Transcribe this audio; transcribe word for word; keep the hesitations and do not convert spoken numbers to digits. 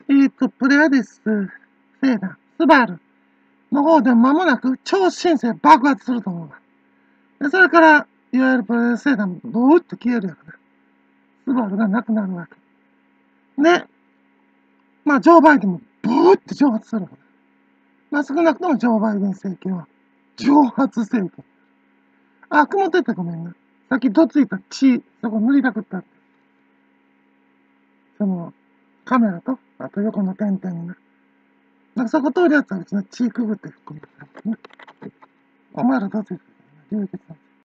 えっと、プレアデス星団、スバルの方で間もなく超新星爆発すると思うわ。で、それから、いわゆるプレアデス星団もブーッと消えるやろな。スバルがなくなるわけ。で、まあ、ジョー・バイデンもブーッと蒸発するわけ。まあ、少なくともジョー・バイデン政権は、蒸発政権。あ、曇ってたごめんな。さっきどついた血、そこ塗りたくったって。その、カメラと、あと横の点々にな。なんかそこ通るやつはうちの血くぐってくるんだね。お前らどついたかな、流血の。